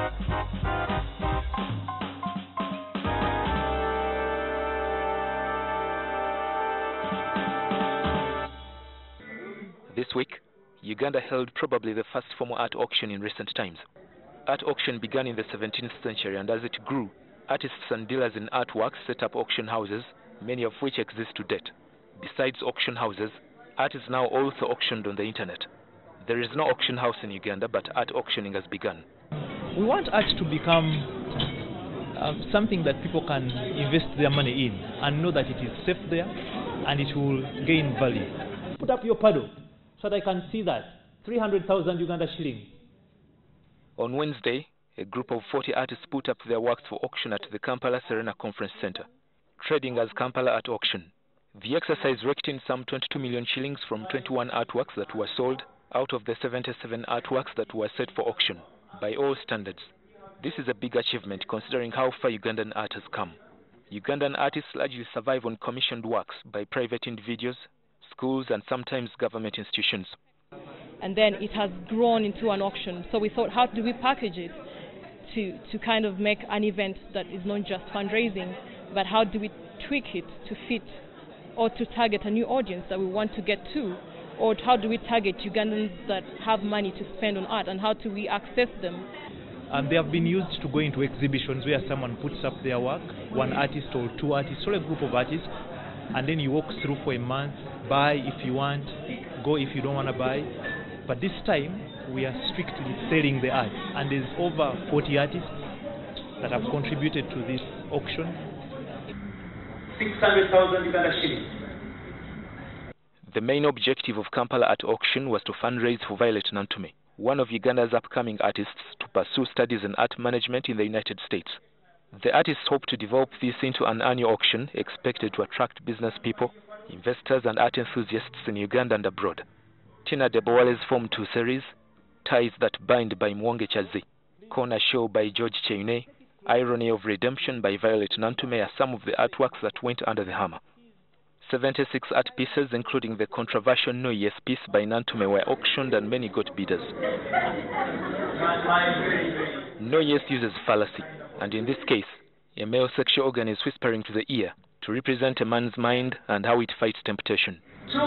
This week, Uganda held probably the first formal art auction in recent times. Art auction began in the 17th century, and as it grew, artists and dealers in artworks set up auction houses, many of which exist to date. Besides auction houses, art is now also auctioned on the internet. There is no auction house in Uganda, but art auctioning has begun. We want art to become something that people can invest their money in and know that it is safe there and it will gain value. Put up your paddle so that I can see that. 300,000 Uganda shillings. On Wednesday, a group of 40 artists put up their works for auction at the Kampala Serena Conference Center, trading as Kampala Art Auction. The exercise raked in some 22 million shillings from 21 artworks that were sold out of the 77 artworks that were set for auction. By all standards, this is a big achievement considering how far Ugandan art has come. Ugandan artists largely survive on commissioned works by private individuals, schools, and sometimes government institutions. And then it has grown into an auction. So we thought, how do we package it to kind of make an event that is not just fundraising, but how do we tweak it to fit or to target a new audience that we want to get to? Or how do we target Ugandans that have money to spend on art, and how do we access them? And they have been used to go into exhibitions where someone puts up their work, one artist or two artists or a group of artists, and then you walk through for a month, buy if you want, go if you don't want to buy. But this time, we are strictly selling the art, and there's over 40 artists that have contributed to this auction. 600,000 Uganda shillings. The main objective of Kampala Art Auction was to fundraise for Violet Nantume, one of Uganda's upcoming artists, to pursue studies in art management in the United States. The artists hope to develop this into an annual auction expected to attract business people, investors, and art enthusiasts in Uganda and abroad. Tina Debowale's Form 2 series, Ties That Bind by Mwonge Chazi, Corner Show by George Cheune, Irony of Redemption by Violet Nantume are some of the artworks that went under the hammer. 76 art pieces, including the controversial No Yes piece by Nantume, were auctioned and many got bidders. No Yes uses fallacy, and in this case, a male sexual organ is whispering to the ear to represent a man's mind and how it fights temptation.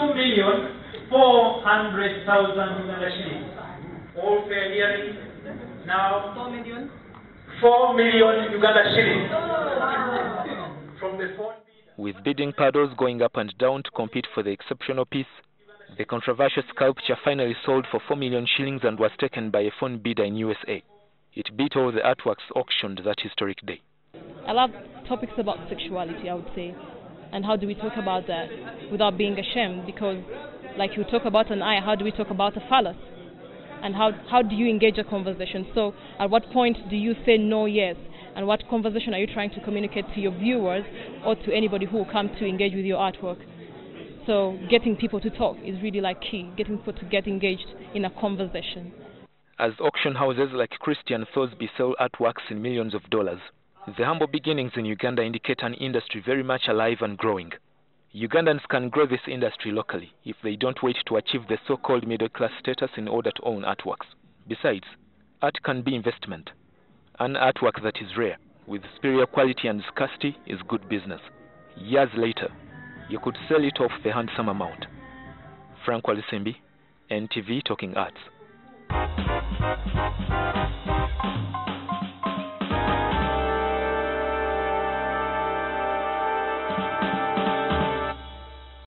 2,400,000 Uganda shillings. All fair hearing. Now 4 million. 4 million Uganda shillings. From the phone. With bidding paddles going up and down to compete for the exceptional piece, the controversial sculpture finally sold for 4 million shillings and was taken by a phone bidder in USA. It beat all the artworks auctioned that historic day. I love topics about sexuality, I would say. And how do we talk about that without being ashamed? Because like you talk about an eye, how do we talk about a phallus? And how do you engage a conversation? So at what point do you say no, yes? And what conversation are you trying to communicate to your viewers or to anybody who will come to engage with your artwork? So getting people to talk is really like key, getting people to get engaged in a conversation. As auction houses like Christian Thorsby sell artworks in millions of dollars, the humble beginnings in Uganda indicate an industry very much alive and growing. Ugandans can grow this industry locally if they don't wait to achieve the so-called middle-class status in order to own artworks. Besides, art can be investment. An artwork that is rare, with superior quality and scarcity, is good business. Years later, you could sell it off for a handsome amount. Frank Walisimbi, NTV Talking Arts.